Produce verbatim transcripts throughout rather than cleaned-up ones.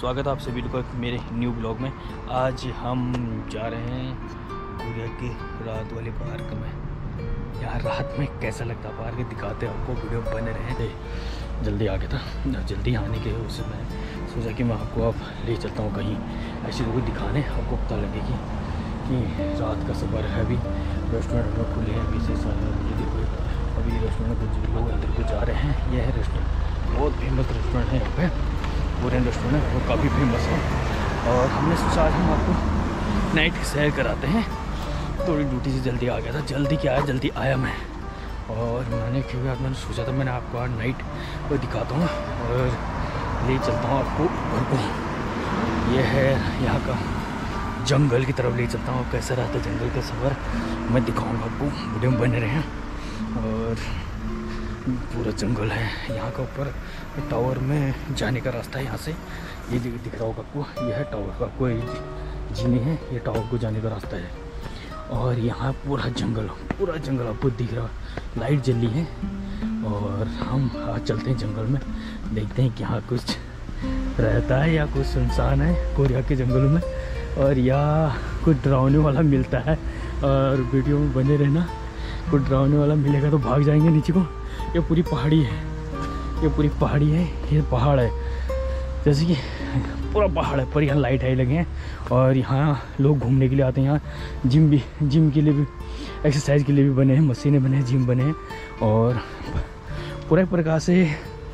स्वागत है आप सभी लोगों का मेरे न्यू ब्लॉग में। आज हम जा रहे हैं कोरिया के रात वाले पार्क में। यहाँ रात में कैसा लगता है पार्क दिखाते हैं आपको, वीडियो बने रहे। जल्दी आ गया था, जल्दी आने के उससे मैं सोचा कि मैं आपको अब ले चलता हूँ कहीं ऐसी लोगों दिखाने, आपको पता लगेगी कि रात का सफ़र है। अभी रेस्टोरेंट में खुले हैं, अभी से सारे देखो अभी रेस्टोरेंट कुछ लोग अंदर को जा रहे हैं। यह है रेस्टोरेंट, बहुत फेमस रेस्टोरेंट है यहाँ पे, कोरियन रेस्टोरेंट है, वो काफ़ी फेमस है। और हमने सोचा आज हम आपको नाइट की सैर कराते हैं। थोड़ी ड्यूटी से जल्दी आ गया था, जल्दी क्या है जल्दी आया मैं। और मैंने क्योंकि आज मैंने सोचा था मैंने आपको आज नाइट को दिखाता हूँ और ले चलता हूँ आपको घर को। ये है यहाँ का जंगल की तरफ ले चलता हूँ, कैसा रहता है जंगल का सफ़र मैं दिखाऊँगा आपको, वीडियो में बने रहे हैं। और पूरा जंगल है यहाँ का, ऊपर टावर में जाने का रास्ता है। यहाँ से ये दिख रहा होगा आपको, यह है टावर का, कोई जीने हैं, ये टावर को जाने का रास्ता है। और यहाँ पूरा जंगल पूरा जंगल आपको दिख रहा, लाइट जली है। और हम आज चलते हैं जंगल में, देखते हैं कि यहाँ कुछ रहता है या कुछ सुनसान है कोरिया के जंगलों में, और या कुछ डरावने वाला मिलता है। और वीडियो में बने रहना, कुछ डरावने वाला मिलेगा तो भाग जाएंगे नीचे को। ये पूरी पहाड़ी है, ये पूरी पहाड़ी है, ये पहाड़ है जैसे कि पूरा पहाड़ है, पर यहाँ लाइट आई लगे हैं। और यहाँ लोग घूमने के लिए आते हैं। यहाँ जिम भी, जिम के लिए भी, एक्सरसाइज के लिए भी बने हैं, मशीनें बने हैं, जिम बने हैं। और पूरे प्रकार से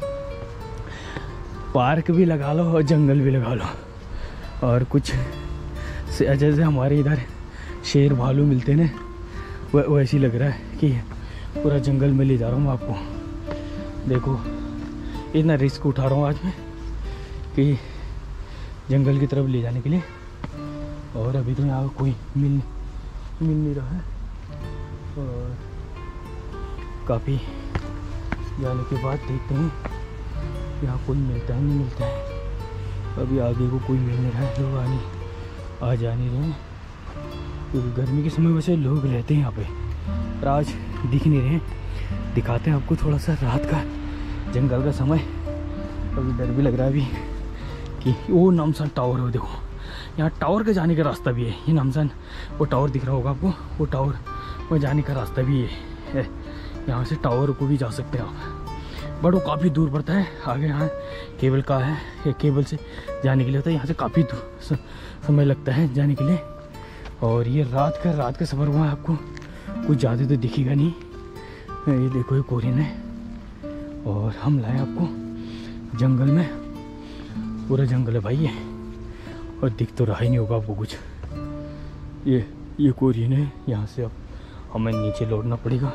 पार्क भी लगा लो और जंगल भी लगा लो। और कुछ जैसे हमारे इधर शेर भालू मिलते हैं ना, वह वैसे ही लग रहा है कि पूरा जंगल में ले जा रहा हूँ आपको। देखो इतना रिस्क उठा रहा हूँ आज मैं कि जंगल की तरफ ले जाने के लिए। और अभी तो यहाँ कोई मिल मिल नहीं रहा है, और काफ़ी जाने के बाद देखते हैं यहाँ कोई मिलता है नहीं मिलता है। अभी आगे को कोई मिल नहीं रहा है, लोग आने आ जा नहीं रहे हैं क्योंकि गर्मी के समय वैसे लोग रहते हैं यहाँ पे, पर आज दिख नहीं रहे हैं। दिखाते हैं आपको थोड़ा सा रात का जंगल का समय। अभी डर भी लग रहा है अभी कि वो नामसान टावर है, देखो यहाँ टावर के जाने का रास्ता भी है। ये नामसान वो टावर दिख रहा होगा आपको, वो टावर में जाने का रास्ता भी है, यहाँ से टावर को भी जा सकते हैं आप, बट वो काफ़ी दूर पड़ता है। आगे यहाँ केबल का है, ये केबल से जाने के लिए होता है, यहाँ से काफ़ी दूर समय लगता है जाने के लिए। और ये रात का रात का सफ़र हुआ है, आपको कुछ ज़्यादा तो दिखेगा नहीं। ये देखो ये कोरियन है, और हम लाए आपको जंगल में, पूरा जंगल है भाई ये, और दिख तो रहा ही नहीं होगा आपको कुछ। ये ये कोरियन है, यहाँ से अब हमें नीचे लौटना पड़ेगा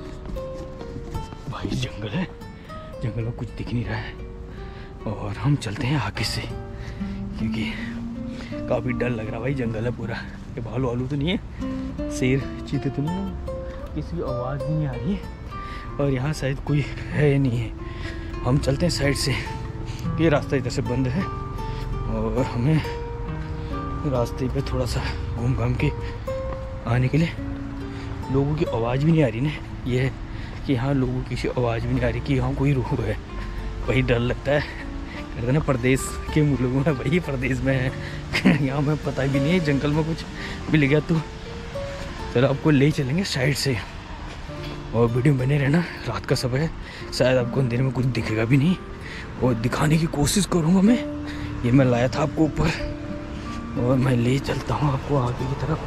भाई। जंगल है, जंगल में कुछ दिख नहीं रहा है, और हम चलते हैं आगे से क्योंकि काफ़ी डर लग रहा भाई। जंगल है पूरा, ये भालू वालू तो नहीं है, शेर चीते तो नहीं है, किसी की आवाज़ भी नहीं आ रही है। और यहाँ शायद कोई है नहीं है। हम चलते हैं साइड से, ये रास्ता इधर से बंद है, और हमें रास्ते पे थोड़ा सा घूम घाम के आने के लिए। लोगों की आवाज़ भी नहीं आ रही ना, ये है कि यहाँ लोगों की आवाज़ भी नहीं आ रही कि यहाँ कोई रूह है। वही डर लगता है, कहते ना परदेश के लोगों में, वही परदेश में है यहाँ में पता भी नहीं है, जंगल में कुछ मिल गया तो चलो आपको ले चलेंगे साइड से। और वीडियो बने रहना, रात का समय है, शायद आपको अंधेरे में कुछ दिखेगा भी नहीं, और दिखाने की कोशिश करूँगा मैं। ये मैं लाया था आपको ऊपर, और मैं ले चलता हूँ आपको आगे की तरफ,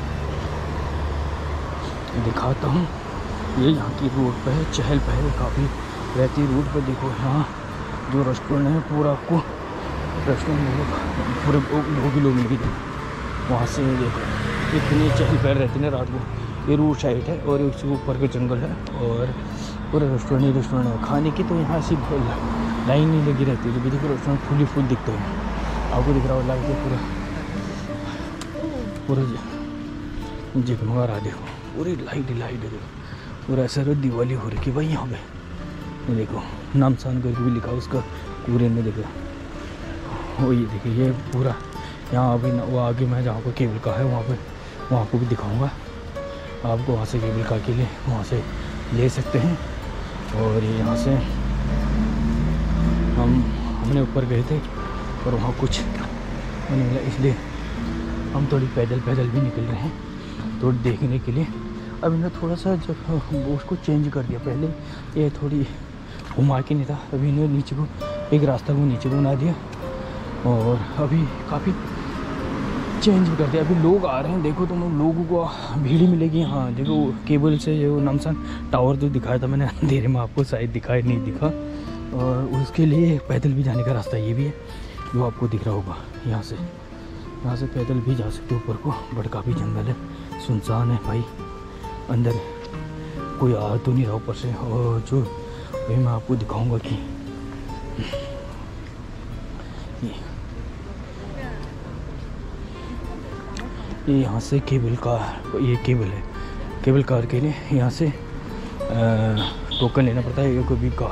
दिखाता हूँ। ये यहाँ की रोड पे है, चहल पहल काफ़ी रहती रोड पे। देखो यहाँ जो रेस्टोरेंट है पूरा आपको रेस्टोरेंट लोग पूरे लोग ही लोग मिलेंगे वहाँ से। देखो इतनी चहल पहल रहती है ना रात को। ये रोड साइड है और इसके ऊपर का जंगल है, और पूरा रेस्टोरेंट ही रेस्टोरेंट है खाने की। तो यहाँ ऐसी लाइन नहीं लगी रहती है, देखो रेस्टोरेंट फुली फुल दिखते हैं आपको, दिख रहा हो लाइट है पूरा पूरा जगमगा रहा। देखो पूरी लाइट ही लाइट है, देखो पूरा ऐसा दिवाली हो रही है भाई यहाँ पे। ये देखो नामसान करके भी लिखा उसका कोरियन में, देखो वो ये देखिए ये पूरा यहाँ अभी वो आगे मैं जहाँ पर केबल का है वहाँ पे वहाँ को भी दिखाऊंगा आपको। वहाँ से केबल का के लिए वहाँ से ले सकते हैं। और ये यहाँ से हम हमने ऊपर गए थे पर वहाँ कुछ नहीं मिला, इसलिए हम थोड़ी पैदल पैदल भी निकल रहे हैं थोड़ी देखने के लिए। अब इन्होंने थोड़ा सा जब उसको चेंज कर दिया, पहले ये थोड़ी घुमा के नहीं था, अभी इन्होंने नीचे को एक रास्ता को नीचे को बना दिया और अभी काफ़ी चेंज कर दिया। अभी लोग आ रहे हैं, देखो तुम लोगों को भीड़ ही मिलेगी। हाँ देखो केबल से जो नामसान टावर जो दिखाया था मैंने अंधेरे में आपको, शायद दिखाया नहीं दिखा, और उसके लिए पैदल भी जाने का रास्ता ये भी है जो आपको दिख रहा होगा। यहाँ से यहाँ से पैदल भी जा सकते हो ऊपर को, बट काफ़ी जंगल है, सुनसान है भाई, अंदर कोई आ तो नहीं रहा ऊपर से। और जो भाई मैं आपको दिखाऊंगा कि ये यहाँ से केबल का, ये केबल है, केबल कार के लिए यहाँ से टोकन लेना पड़ता है कभी का।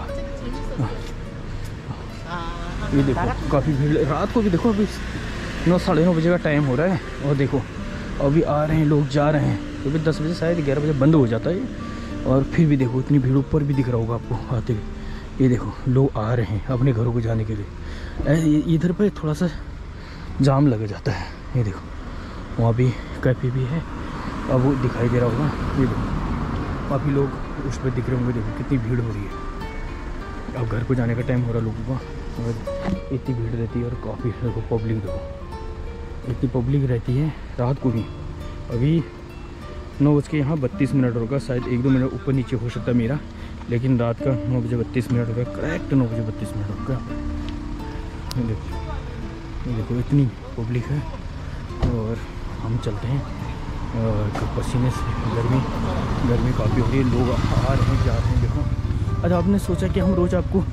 ये देखो काफ़ी भीड़, रात को भी देखो अभी नौ साढ़े नौ बजे का टाइम हो रहा है और देखो अभी आ रहे हैं लोग, जा रहे हैं। तो फिर दस बजे शायद ग्यारह बजे बंद हो जाता है और फिर भी देखो इतनी भीड़, ऊपर भी दिख रहा होगा आपको आते हुए। ये देखो लोग आ रहे हैं अपने घरों को जाने के लिए। इधर पर थोड़ा सा जाम लग जाता है, ये देखो वहाँ भी कैफे भी है, अब वो दिखाई दे रहा होगा। ये देखो काफ़ी लोग उस पर दिख रहे होंगे, देखो कितनी भीड़ हो रही है। अब घर को जाने का टाइम हो रहा है लोगों का, और इतनी भीड़ रहती है और काफ़ी देखो पब्लिक, देखो इतनी पब्लिक रहती है रात को भी। अभी नौ बज के यहाँ बत्तीस मिनट होगा, शायद एक दो मिनट ऊपर नीचे हो सकता है मेरा, लेकिन रात का नौ बजे बत्तीस मिनट होगा, करेक्ट नौ बजे बत्तीस मिनट होगा। ये देखो ये देखो इतनी पब्लिक है और हम चलते हैं। और पसीने से गर्मी गर्मी काफ़ी हो रही है, लोग आ रहे हैं जा रहे हैं। देखो आज आपने सोचा कि हम रोज़ आपको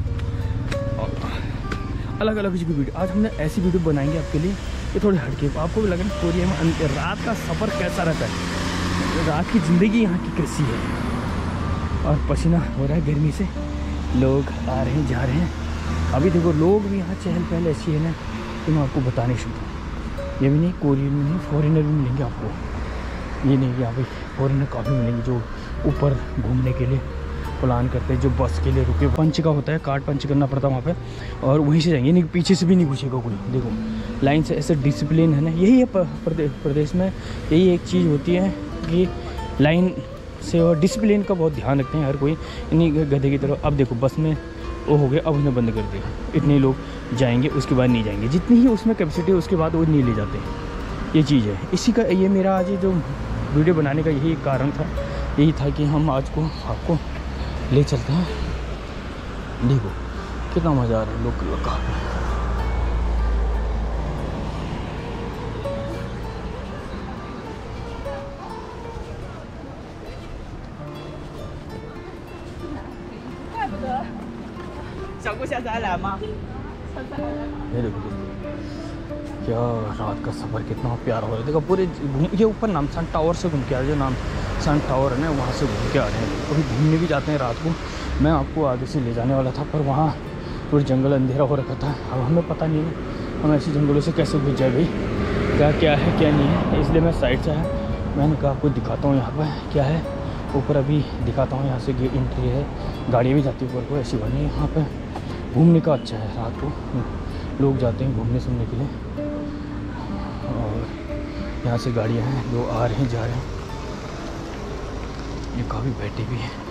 अलग अलग चीज़ की वीडियो, आज हमने ऐसी वीडियो बनाएंगे आपके लिए ये थोड़ी हटके, आपको भी लग रहा है कोरिया में रात का सफ़र कैसा रहता है, रात की ज़िंदगी यहाँ की कैसी है। और पसीना हो रहा है गर्मी से, लोग आ रहे हैं जा रहे हैं। अभी देखो लोग भी यहाँ चहल पहल ऐसी है ना कि मैं आपको बता नहीं सकता। ये भी नहीं कोरियन में नहीं, फॉरेनर भी मिलेंगे आपको, ये नहीं कि यहाँ पे फॉरेनर काफ़ी मिलेंगे जो ऊपर घूमने के लिए प्लान करते हैं, जो बस के लिए रुके। पंच का होता है, कार्ड पंच करना पड़ता है वहाँ पे और वहीं से जाएंगे, नहीं पीछे से भी नहीं घुसेगा कोई। देखो लाइन से ऐसे डिसिप्लिन है ना, यही है प्रदेश प्रदेश में, यही एक चीज़ होती है कि लाइन से और डिसिप्लिन का बहुत ध्यान रखते हैं हर कोई, इन्हीं गधे की तरह। अब देखो बस में वो हो गया, अब उन्हें बंद कर दिया, इतने लोग जाएंगे उसके बाद नहीं जाएंगे, जितनी ही उसमें कैपेसिटी है उसके बाद वो नहीं ले जाते। ये चीज़ है, इसी का ये मेरा आज जो वीडियो बनाने का यही कारण था, यही था कि हम आज को आपको ले चलते हैं। देखो कितना मज़ा आ रहा है लोग लोग का। ये देखो क्या रात का सफ़र कितना प्यारा हो रहा है। देखो पूरे घूम ये ऊपर नामसान टावर से घूम के आ रहे हैं, जो नामसान टावर है ना वहाँ से घूम के आ रहे हैं। कभी घूमने भी जाते हैं रात को, मैं आपको आगे से ले जाने वाला था पर वहाँ पूरे जंगल अंधेरा हो रखा था। अब हमें पता नहीं है हम ऐसे जंगलों से कैसे घुस जाए भाई, क्या क्या है क्या नहीं है, इसलिए मैं साइड से आया। मैंने कहा आपको दिखाता हूँ यहाँ पर क्या है, ऊपर अभी दिखाता हूँ। यहाँ से एंट्री है, गाड़ियाँ भी जाती है ऊपर को, ऐसी बात नहीं है। यहाँ पर घूमने का अच्छा है, रात को लोग जाते हैं घूमने सुनने के लिए। और यहाँ से गाड़ियाँ हैं, लोग आ रहे हैं जा रहे हैं, ये काफ़ी बैठे भी हैं।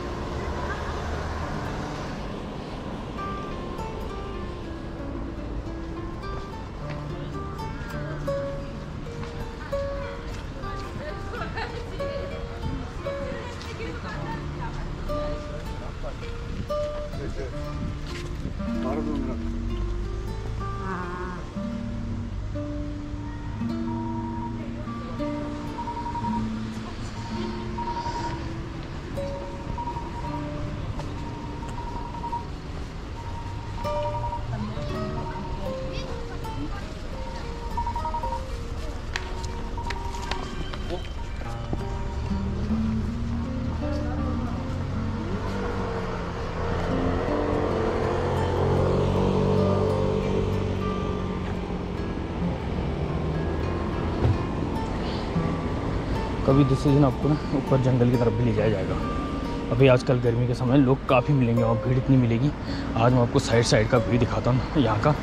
कभी दूसरे दिन आपको ना ऊपर जंगल की तरफ भी ले जाया जाएगा। अभी आजकल गर्मी के समय लोग काफ़ी मिलेंगे और भीड़ इतनी मिलेगी। आज मैं आपको साइड साइड का व्यू दिखाता हूँ यहाँ का।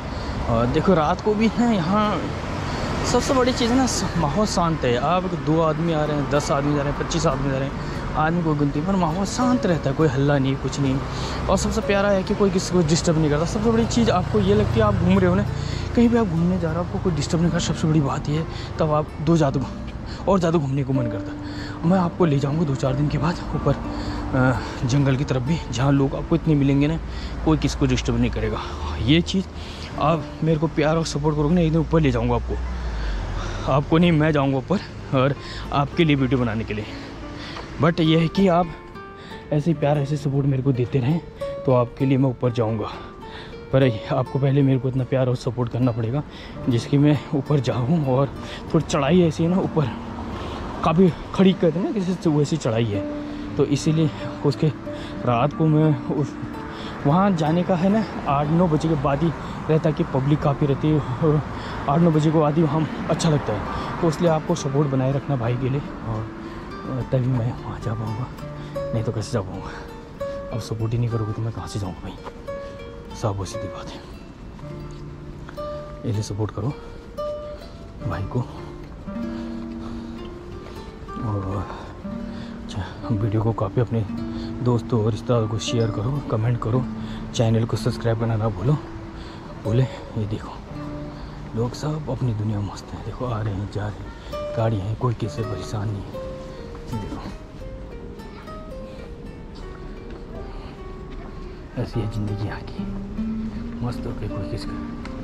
और देखो रात को भी है यहाँ सबसे बड़ी चीज़ है ना, माहौल शांत है। आप दो आदमी आ रहे हैं, दस आदमी जा रहे हैं, पच्चीस आदमी जा रहे हैं, आदमी को गिनती, पर माहौल शांत रहता है, कोई हल्ला नहीं, कुछ नहीं। और सबसे प्यारा है कि कोई किसी को डिस्टर्ब नहीं करता। सबसे बड़ी चीज़ आपको ये लगती है, आप घूम रहे हो ना, कहीं भी आप घूमने जा रहे हो, आपको कोई डिस्टर्ब नहीं कर, सबसे बड़ी बात ये है, तब आप दो ज़्यादा और ज़्यादा घूमने को मन करता। मैं आपको ले जाऊँगा दो चार दिन के बाद ऊपर जंगल की तरफ भी, जहाँ लोग आपको इतने मिलेंगे ना, कोई किसी को डिस्टर्ब नहीं करेगा। ये चीज़ आप मेरे को प्यार और सपोर्ट करोगे ना, एक दिन ऊपर ले जाऊँगा आपको, आपको नहीं, मैं जाऊँगा ऊपर और आपके लिए वीडियो बनाने के लिए। बट ये है कि आप ऐसे प्यार ऐसे सपोर्ट मेरे को देते रहें तो आपके लिए मैं ऊपर जाऊँगा। पर आपको पहले मेरे को इतना प्यार और सपोर्ट करना पड़ेगा जिसकी मैं ऊपर जाऊँ। और थोड़ी चढ़ाई ऐसी है ना, ऊपर काफ़ी खड़ी कहते हैं ना, किसी वैसी चढ़ाई है, तो इसीलिए उसके रात को मैं उस वहाँ जाने का है ना, आठ नौ बजे के बाद ही रहता है कि पब्लिक काफ़ी रहती है, और आठ नौ बजे के बाद ही वहाँ अच्छा लगता है। तो इसलिए आपको सपोर्ट बनाए रखना भाई के लिए, और तभी मैं वहाँ जा पाऊँगा, नहीं तो कैसे जा पाऊँगा। अब सपोर्ट ही नहीं करोगे तो मैं कहाँ से जाऊँगा भाई, साफ सीधी बात है। इसलिए सपोर्ट करो भाई को। और अच्छा, वीडियो को काफ़ी अपने दोस्तों और रिश्तेदारों को शेयर करो, कमेंट करो, चैनल को सब्सक्राइब करना ना भूलो बोले। ये देखो लोग सब अपनी दुनिया में मस्त हैं, देखो आ रहे हैं, जा रहे हैं, गाड़ी हैं, कोई किसी से परेशान नहीं है। ये देखो ऐसी है ज़िंदगी यहाँ की, मस्त हो के कोई किसका।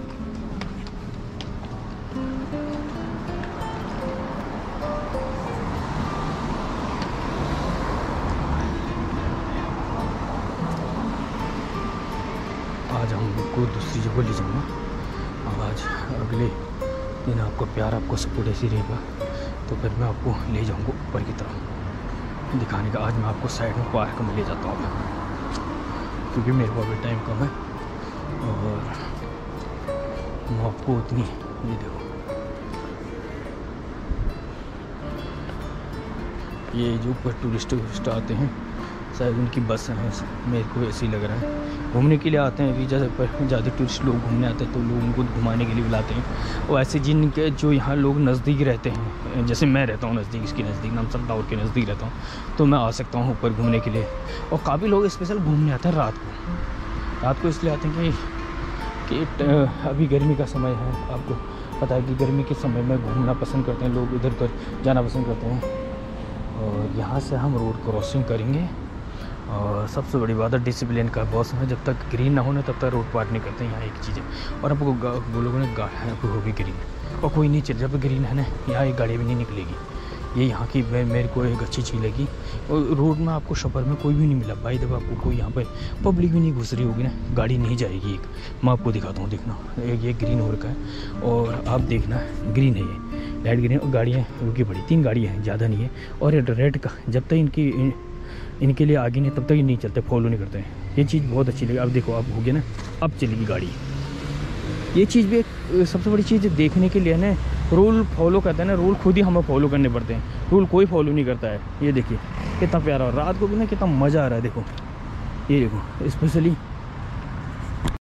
आज हमको दूसरी जगह ले जाऊँगा, और आज अगले दिन आपको प्यार, आपको सपोर्ट ऐसी रहेगा तो फिर मैं आपको ले जाऊँगा ऊपर की तरफ दिखाने का। आज मैं आपको साइड में पार्क में ले जाता हूँ क्योंकि मेरे को अभी टाइम कम है, और मैं आपको उतनी, ये देखो ये जो ऊपर टूरिस्ट वूरिस्ट आते हैं, शायद उनकी बस है, मेरे को ऐसे ही लग रहा है, घूमने के लिए आते हैं। वीज़ा पर ज़्यादा टूरिस्ट लोग घूमने आते हैं तो लोग उनको घुमाने के लिए बुलाते हैं। और ऐसे जिनके जो यहाँ लोग नज़दीक रहते हैं, जैसे मैं रहता हूँ नज़दीक, इसके नज़दीक नामसर टावर के नज़दीक रहता हूँ, तो मैं आ सकता हूँ ऊपर घूमने के लिए। और काफ़ी लोग स्पेशल घूमने आते हैं रात को। रात को इसलिए आते हैं कि, कि अभी गर्मी का समय है, आपको पता है कि गर्मी के समय में घूमना पसंद करते हैं लोग, इधर उधर जाना पसंद करते हैं। और यहाँ से हम रोड क्रॉसिंग करेंगे, और सबसे बड़ी बात है डिसिप्लिन का बॉस है, जब तक ग्रीन ना हो ना तब तक रोड पार नहीं करते यहाँ एक चीज़ है। और आपको वो लोगों ने आपको होगी ग्रीन, और कोई नहीं चल, जब ग्रीन है ना यहाँ एक गाड़ी भी नहीं निकलेगी। ये यहाँ की मेरे को एक अच्छी चीज़ लगी। और रोड में आपको सफ़र में कोई भी नहीं मिला भाई, जब आपको कोई यहाँ पर पब्लिक भी नहीं घुस रही होगी ना, गाड़ी नहीं जाएगी। एक मैं आपको दिखाता हूँ, देखना एक ये ग्रीन हो रखा है, और आप देखना ग्रीन है, ये लाइट ग्रीन, और गाड़ियाँ रुकी पड़ी, तीन गाड़ियाँ हैं, ज़्यादा नहीं है। और रेड का जब तक इनकी इनके लिए आगे नहीं तब तक ये नहीं चलते, फॉलो नहीं करते हैं। ये चीज़ बहुत अच्छी लगी। अब देखो अब हो गया ना, अब चलेगी गाड़ी। ये चीज़ भी एक सबसे बड़ी चीज़ देखने के लिए ना, रूल फॉलो करते हैं ना, रूल खुद ही हमें फॉलो करने पड़ते हैं, रूल कोई फॉलो नहीं करता है। ये देखिए कितना प्यारा, रात को भी ना कितना मज़ा आ रहा है। देखो ये देखो स्पेशली